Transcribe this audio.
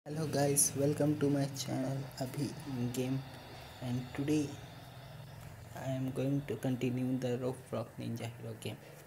Hello guys, welcome to my channel Abhi game, and today I am going to continue the Rope Rock Ninja Hero game.